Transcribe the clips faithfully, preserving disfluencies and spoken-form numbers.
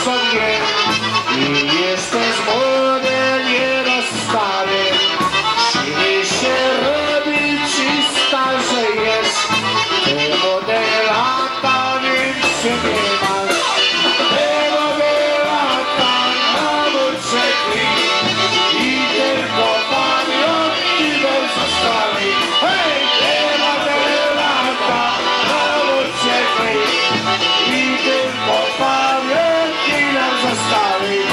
sobie i jesteś młody, nie rozstary. Siły się robi ci starzejesz, te młode lata nic nie masz. Te młode lata na uciekli i tylko pamiątki nam zostawi. Hej, te młode lata na uciekli i tylko pamiątki nam zostawi.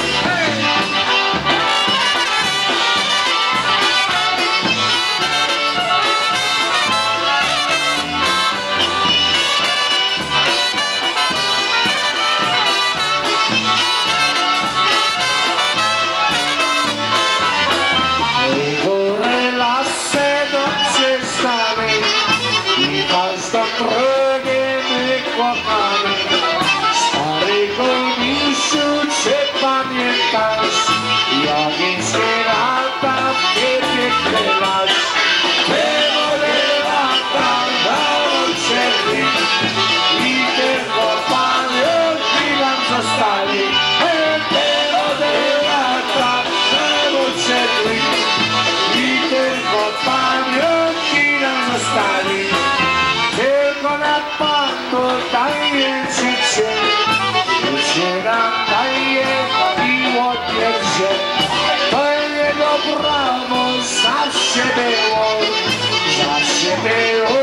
Starego misiu, czy pamiętasz, jakiejskie lata w piekle masz? Te młode lata na uciekli i tylko pamiątki nam zostali. Te młode lata na uciekli i tylko pamiątki nam zostali. Tylko na Panu daje życie, życie nam daje i odbierze. To jego prawo zawsze było, zawsze było.